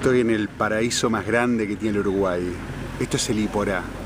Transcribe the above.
Estoy en el paraíso más grande que tiene el Uruguay. Esto es el Iporá.